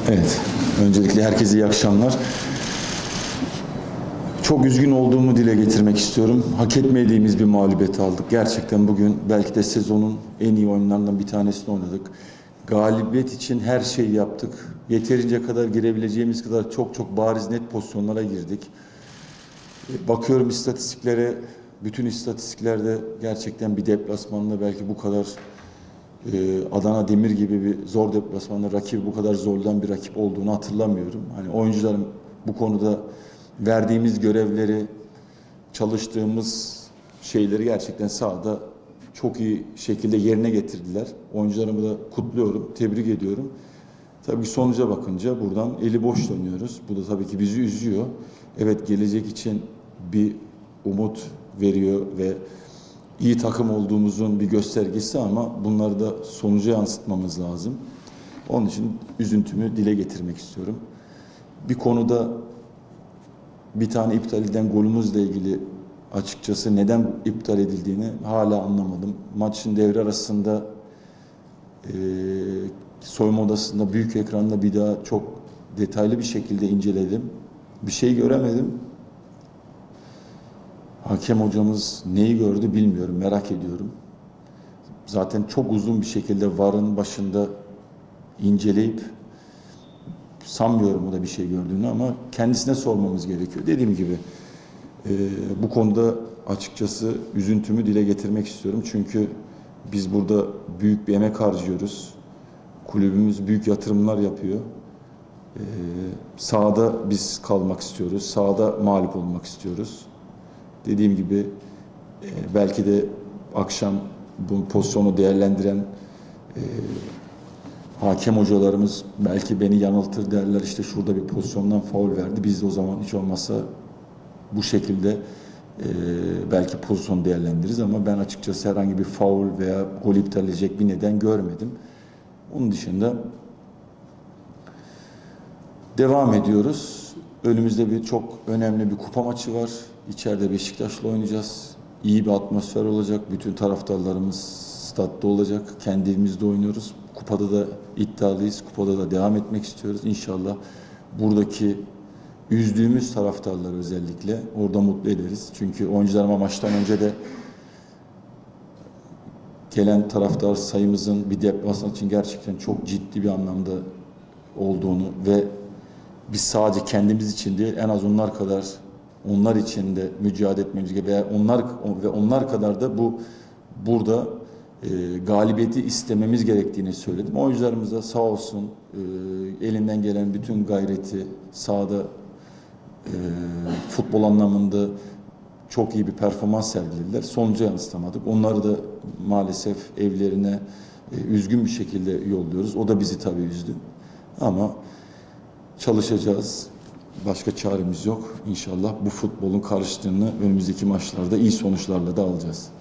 Evet, öncelikle herkese iyi akşamlar. Çok üzgün olduğumu dile getirmek istiyorum. Hak etmediğimiz bir mağlubiyet aldık. Gerçekten bugün belki de sezonun en iyi oyunlarından bir tanesini oynadık. Galibiyet için her şeyi yaptık. Yeterince kadar girebileceğimiz kadar çok bariz net pozisyonlara girdik. Bakıyorum istatistiklere, bütün istatistiklerde gerçekten bir deplasmanda belki bu kadar Adana Demir gibi bir zor deplasmanda rakibi bu kadar zorlayan bir rakip olduğunu hatırlamıyorum. Hani oyuncuların bu konuda verdiğimiz görevleri, çalıştığımız şeyleri gerçekten sahada çok iyi şekilde yerine getirdiler. Oyuncularımı da kutluyorum, tebrik ediyorum. Tabii sonuca bakınca buradan eli boş dönüyoruz. Bu da tabii ki bizi üzüyor. Evet, gelecek için bir umut veriyor ve iyi takım olduğumuzun bir göstergesi ama bunları da sonuca yansıtmamız lazım. Onun için üzüntümü dile getirmek istiyorum. Bir konuda bir tane iptal edilen golümüzle ilgili açıkçası neden iptal edildiğini hala anlamadım. Maçın devre arasında soyunma odasında büyük ekranda bir daha çok detaylı bir şekilde inceledim. Bir şey göremedim. Hakem hocamız neyi gördü bilmiyorum, merak ediyorum. Zaten çok uzun bir şekilde VAR'ın başında inceleyip sanmıyorum o da bir şey gördüğünü ama kendisine sormamız gerekiyor. Dediğim gibi bu konuda açıkçası üzüntümü dile getirmek istiyorum. Çünkü biz burada büyük bir emek harcıyoruz. Kulübümüz büyük yatırımlar yapıyor. Sahada biz kalmak istiyoruz. Sahada mağlup olmak istiyoruz. Dediğim gibi belki de akşam bu pozisyonu değerlendiren hakem hocalarımız belki beni yanıltır derler, işte şurada bir pozisyondan faul verdi. Biz de o zaman hiç olmazsa bu şekilde belki pozisyonu değerlendiririz ama ben açıkçası herhangi bir faul veya gol iptal edecek bir neden görmedim. Onun dışında devam ediyoruz. Önümüzde bir çok önemli bir kupa maçı var. İçeride Beşiktaş'la oynayacağız. İyi bir atmosfer olacak. Bütün taraftarlarımız statta olacak. Kendi evimizde oynuyoruz. Kupada da iddialıyız. Kupada da devam etmek istiyoruz. İnşallah buradaki üzdüğümüz taraftarları özellikle orada mutlu ederiz. Çünkü oyuncularıma maçtan önce de gelen taraftar sayımızın bir deplasman için gerçekten çok ciddi bir anlamda olduğunu ve biz sadece kendimiz için değil, en az onlar için de mücadele etmemiz gerekiyor. Onlar kadar da burada galibiyeti istememiz gerektiğini söyledim. Oyuncularımıza sağ olsun elinden gelen bütün gayreti sahada futbol anlamında çok iyi bir performans sergilediler. Sonuca yansıtamadık. Onları da maalesef evlerine üzgün bir şekilde yolluyoruz. O da bizi tabii üzdü. Ama çalışacağız. Başka çaremiz yok. İnşallah bu futbolun karıştığını önümüzdeki maçlarda iyi sonuçlarla da alacağız.